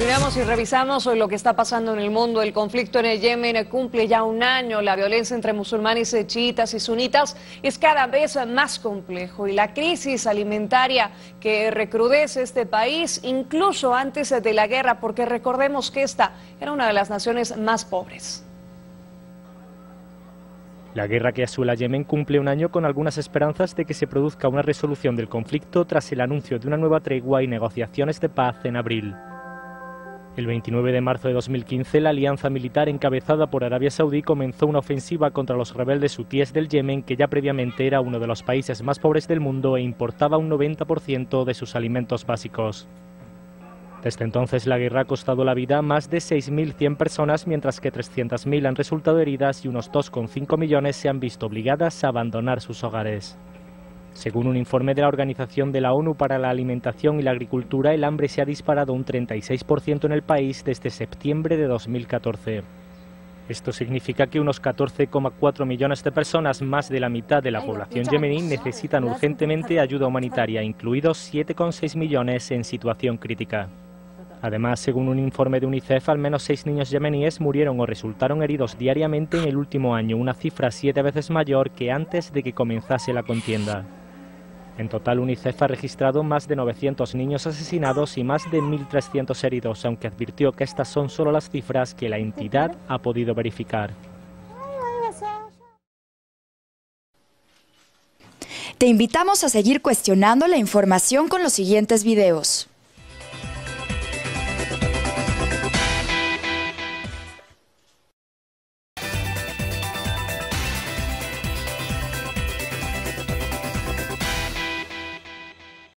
Continuamos y revisamos hoy lo que está pasando en el mundo. El conflicto en el Yemen cumple ya un año. La violencia entre musulmanes, chiitas y sunitas es cada vez más complejo. Y la crisis alimentaria que recrudece este país, incluso antes de la guerra, porque recordemos que esta era una de las naciones más pobres. La guerra que asola Yemen cumple un año con algunas esperanzas de que se produzca una resolución del conflicto tras el anuncio de una nueva tregua y negociaciones de paz en abril. El 29 de marzo de 2015, la alianza militar encabezada por Arabia Saudí comenzó una ofensiva contra los rebeldes hutíes del Yemen, que ya previamente era uno de los países más pobres del mundo e importaba un 90% de sus alimentos básicos. Desde entonces, la guerra ha costado la vida a más de 6.100 personas, mientras que 300.000 han resultado heridas y unos 2,5 millones se han visto obligadas a abandonar sus hogares. Según un informe de la Organización de la ONU para la Alimentación y la Agricultura, el hambre se ha disparado un 36% en el país desde septiembre de 2014. Esto significa que unos 14,4 millones de personas, más de la mitad de la población yemení, necesitan urgentemente ayuda humanitaria, incluidos 7,6 millones en situación crítica. Además, según un informe de UNICEF, al menos 6 niños yemeníes murieron o resultaron heridos diariamente en el último año, una cifra 7 veces mayor que antes de que comenzase la contienda. En total, UNICEF ha registrado más de 900 niños asesinados y más de 1.300 heridos, aunque advirtió que estas son solo las cifras que la entidad ha podido verificar. Te invitamos a seguir cuestionando la información con los siguientes videos.